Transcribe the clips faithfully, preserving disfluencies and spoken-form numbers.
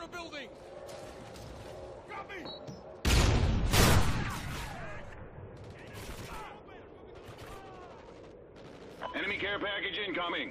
border building! Copy! Enemy care package incoming.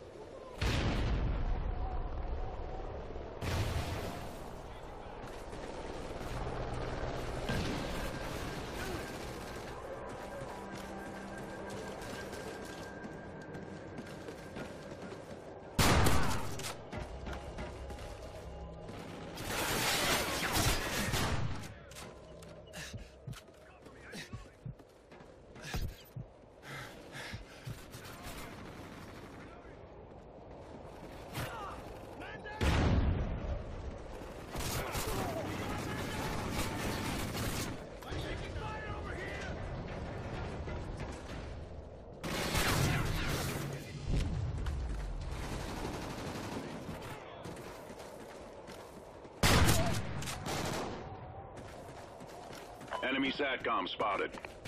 Enemy SATCOM spotted.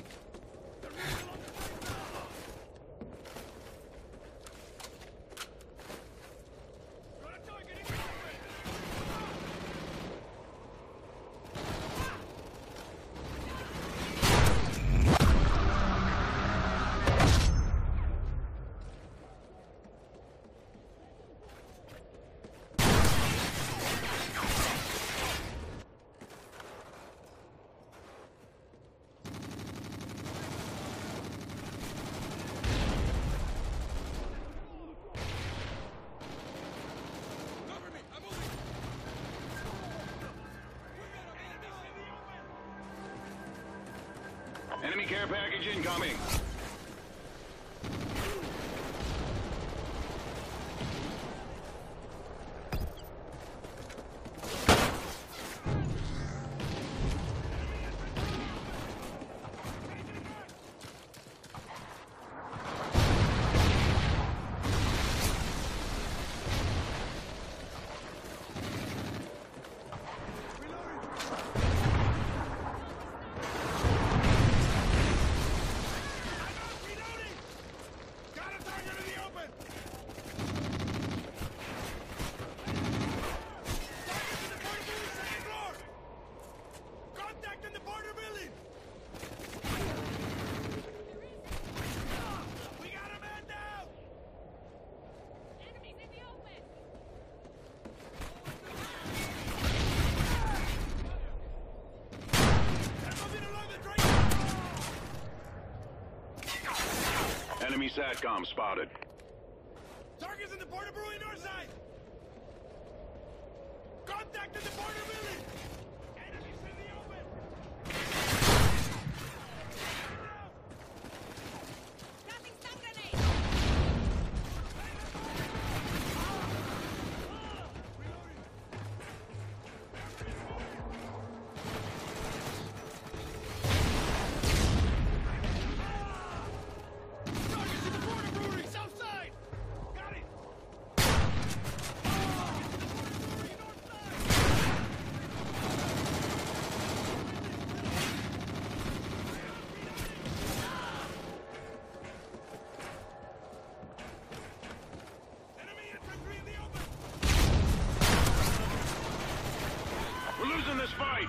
Enemy care package incoming. Enemy SATCOM spotted. Targets in the border building north side! Contact in the border building! Enemies in the open! Dropping stun grenade! Targets in the border brewery south side! Got it! Enemy infantry in the open! We're losing this fight!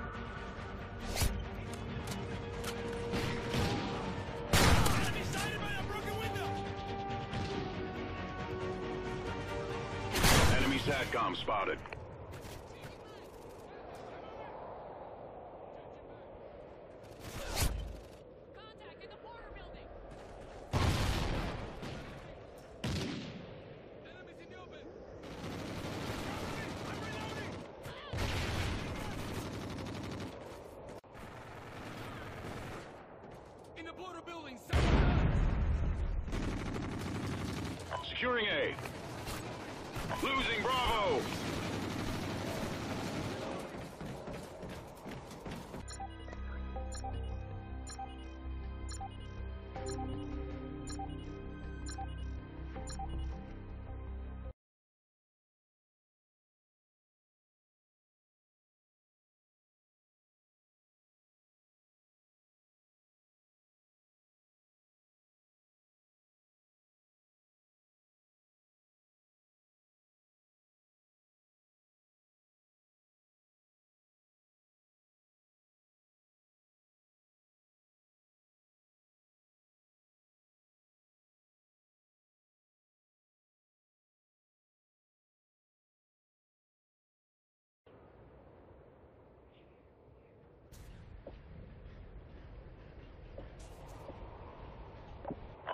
Enemy sighted by a broken window! Enemy SATCOM spotted. Contact in the border building! Enemies in the open! I'm reloading! In the border building south side! Securing A. Losing Bravo!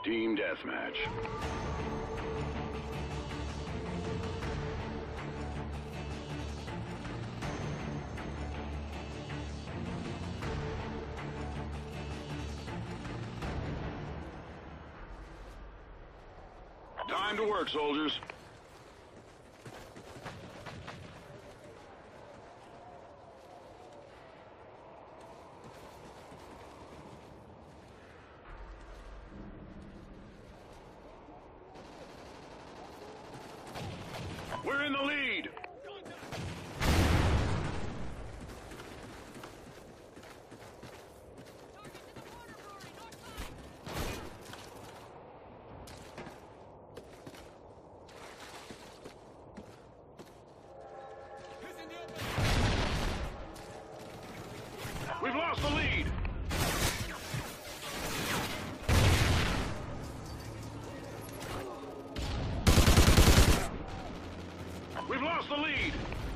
Team deathmatch. Time to work, soldiers. We're in the lead. We've lost the lead. We've lost the lead.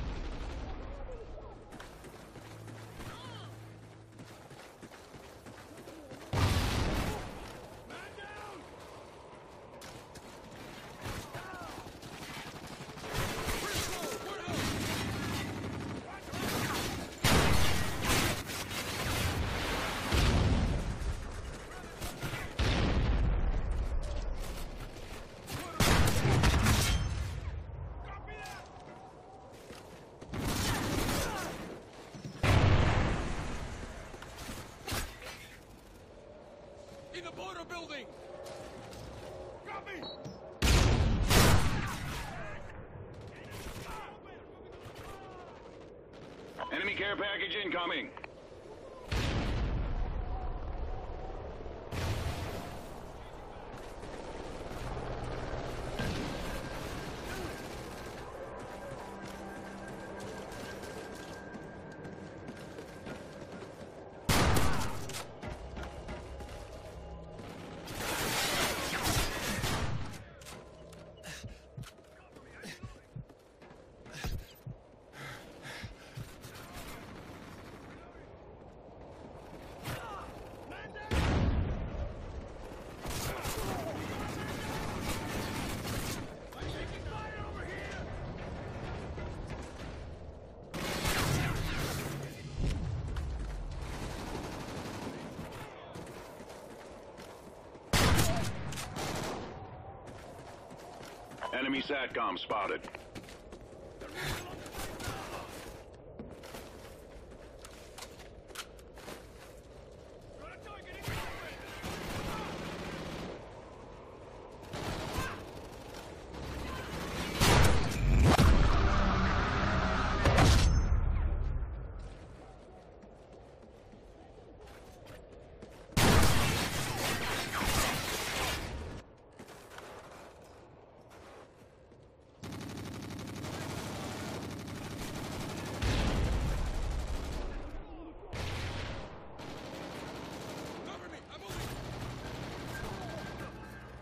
In the border building! Copy! Enemy care package incoming. Enemy SATCOM spotted.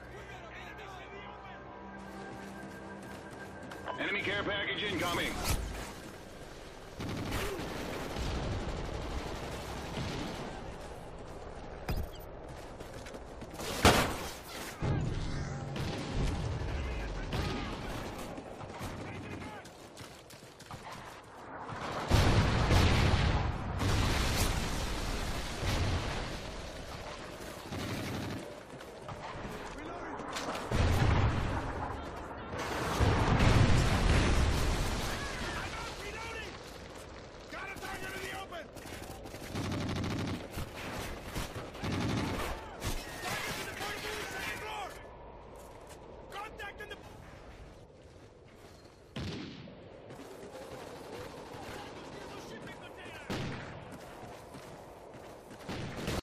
Enemy care package incoming.